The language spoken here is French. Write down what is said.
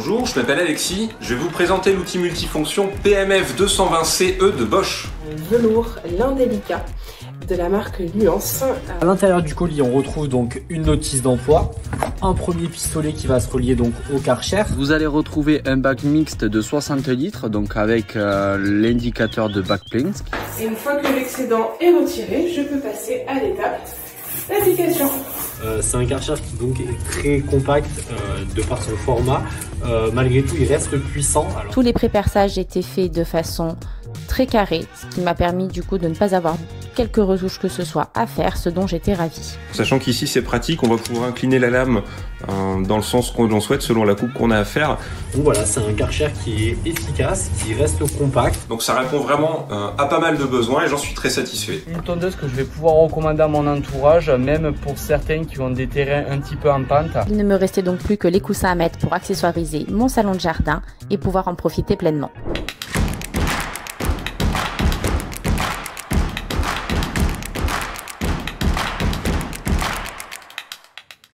Bonjour, je m'appelle Alexis, je vais vous présenter l'outil multifonction PMF 220CE de Bosch. Velours l'indélicat de la marque Nuance. À l'intérieur du colis, on retrouve donc une notice d'emploi, un premier pistolet qui va se relier donc au Karcher. Vous allez retrouver un bac mixte de 60 litres, donc avec l'indicateur de bac plein. Et une fois que l'excédent est retiré, je peux passer à l'étape d'application. C'est un Karcher qui donc est très compact de par son format. Malgré tout, il reste puissant. Alors... Tous les pré-perçages étaient faits de façon très carrée, ce qui m'a permis du coup de ne pas avoir quelques retouches que ce soit à faire, ce dont j'étais ravie. Sachant qu'ici c'est pratique, on va pouvoir incliner la lame dans le sens qu'on souhaite selon la coupe qu'on a à faire. Donc voilà, c'est un Karcher qui est efficace, qui reste compact. Donc ça répond vraiment à pas mal de besoins et j'en suis très satisfait. Une tondeuse que je vais pouvoir recommander à mon entourage, même pour certains qui ont des terrains un petit peu en pente. Il ne me restait donc plus que les coussins à mettre pour accessoiriser mon salon de jardin et pouvoir en profiter pleinement.